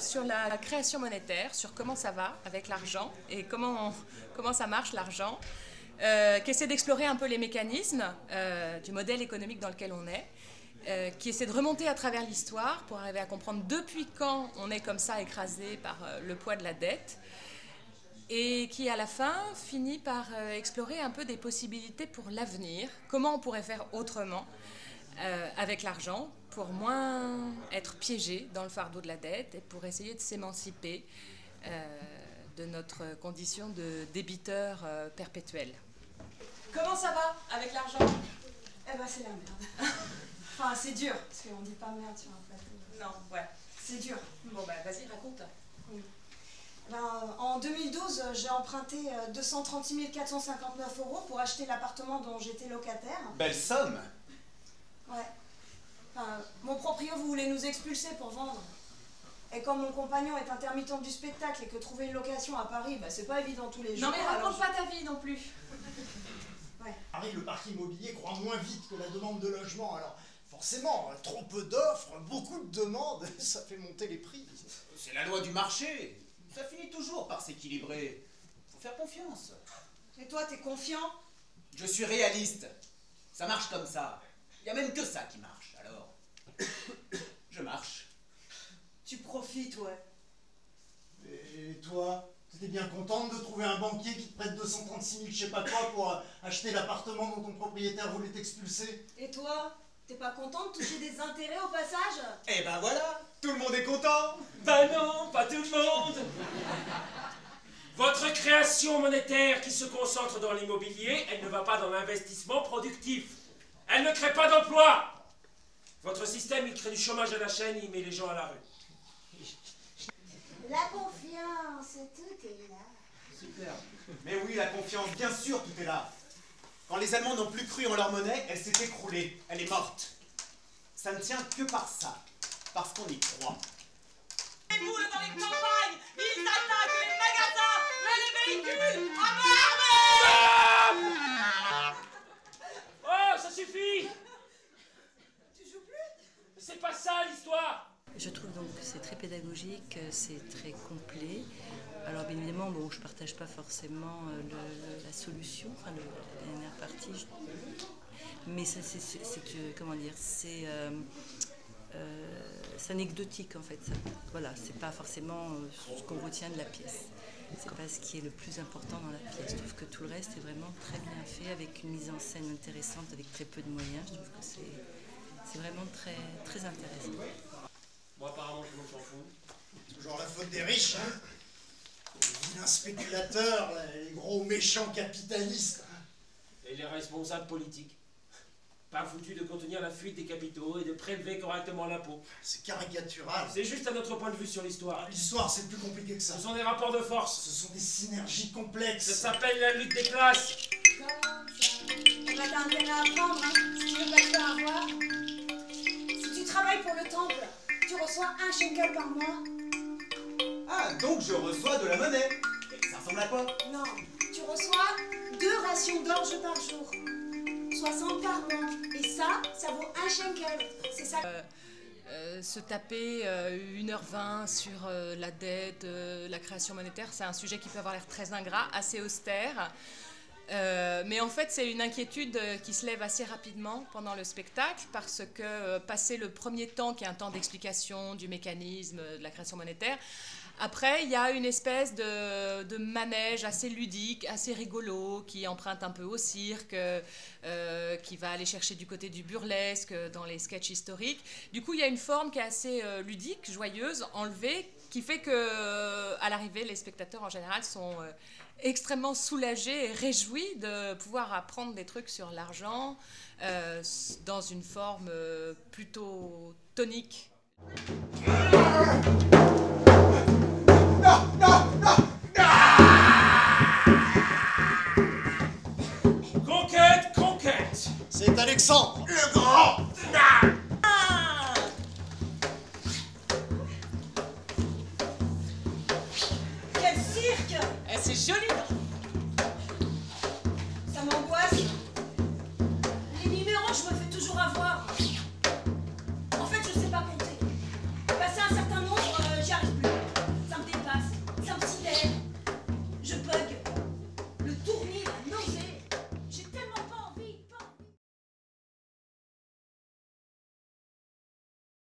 sur la création monétaire, sur comment ça va avec l'argent et comment ça marche l'argent, qui essaie d'explorer un peu les mécanismes du modèle économique dans lequel on est, qui essaie de remonter à travers l'histoire pour arriver à comprendre depuis quand on est comme ça écrasé par le poids de la dette, et qui à la fin finit par explorer un peu des possibilités pour l'avenir, comment on pourrait faire autrement avec l'argent pour moins être piégé dans le fardeau de la dette et pour essayer de s'émanciper de notre condition de débiteur perpétuel. Comment ça va avec l'argent? Eh ben c'est la merde. Enfin c'est dur, parce qu'on dit pas merde sur un plateau. Non, ouais. C'est dur. Bon bah vas-y, raconte. Oui. Ben, en 2012, j'ai emprunté 236 459 € pour acheter l'appartement dont j'étais locataire. Belle somme. Ouais. Enfin, mon proprio voulait nous expulser pour vendre. Et comme mon compagnon est intermittent du spectacle et que trouver une location à Paris, bah, c'est pas évident tous les jours. Non mais raconte pas ta vie non plus. Ouais. Paris, le parc immobilier croît moins vite que la demande de logement. Alors forcément, trop peu d'offres, beaucoup de demandes, ça fait monter les prix. C'est la loi du marché. Ça finit toujours par s'équilibrer. Faut faire confiance. Et toi, t'es confiant? Je suis réaliste. Ça marche comme ça. Il n'y a même que ça qui marche, alors. Je marche. Tu profites, ouais. Et toi, t'étais bien contente de trouver un banquier qui te prête 236 000 je sais pas quoi pour acheter l'appartement dont ton propriétaire voulait t'expulser? Et toi, t'es pas content de toucher des intérêts au passage? Eh ben voilà, tout le monde est content. Ben non, pas tout le monde. Votre création monétaire qui se concentre dans l'immobilier, elle ne va pas dans l'investissement productif. Elle ne crée pas d'emploi. Votre système, il crée du chômage à la chaîne, il met les gens à la rue. La confiance, tout est là. Super. Mais oui, la confiance, bien sûr, tout est là. Quand les Allemands n'ont plus cru en leur monnaie, elle s'est écroulée. Elle est morte. Ça ne tient que par ça. Parce qu'on y croit. Les boules dans les campagnes, ils attaquent les magasins, mais les véhicules à mort. Oh, ça suffit. Tu joues plus? C'est pas ça l'histoire. Je trouve donc que c'est très pédagogique, c'est très complet. Alors bien évidemment, bon, je ne partage pas forcément la solution, enfin la dernière partie, mais ça, comment dire, c'est anecdotique en fait. Ça. Voilà, c'est pas forcément ce qu'on retient de la pièce. C'est pas ce qui est le plus important dans la pièce. Je trouve que tout le reste est vraiment très bien fait, avec une mise en scène intéressante, avec très peu de moyens. Je trouve que c'est vraiment très, très intéressant. Moi, apparemment, je m'en fous. Toujours la faute des riches, hein? Les vilains spéculateurs, les gros méchants capitalistes. Et les responsables politiques. Pas foutus de contenir la fuite des capitaux et de prélever correctement l'impôt. C'est caricatural. C'est juste à notre point de vue sur l'histoire. L'histoire, c'est plus compliqué que ça. Ce sont des rapports de force. Ce sont des synergies complexes. Ça s'appelle la lutte des classes. Comme ça. On va t'as intérêt à apprendre, hein, si tu veux pas te faire avoir. Si tu travailles pour le temple, tu reçois 1 shekel par mois. Ah, donc je reçois de la monnaie. Et ça ressemble à quoi? Non, tu reçois 2 rations d'orge par jour. 60 par mois. Et ça vaut 1 shekel. C'est ça. Se taper 1h20 sur la dette, la création monétaire, c'est un sujet qui peut avoir l'air très ingrat, assez austère. Mais en fait, c'est une inquiétude qui se lève assez rapidement pendant le spectacle parce que passé le premier temps, qui est un temps d'explication du mécanisme de la création monétaire, après, il y a une espèce de manège assez ludique, assez rigolo, qui emprunte un peu au cirque, qui va aller chercher du côté du burlesque dans les sketchs historiques. Du coup, il y a une forme qui est assez ludique, joyeuse, enlevée, qui fait que, à l'arrivée, les spectateurs en général sont extrêmement soulagés et réjouis de pouvoir apprendre des trucs sur l'argent dans une forme plutôt tonique. Conquête, conquête. C'est Alexandre, le grand. Quel cirque! C'est joli. Ça m'angoisse. Les numéros, je me fais toujours avoir.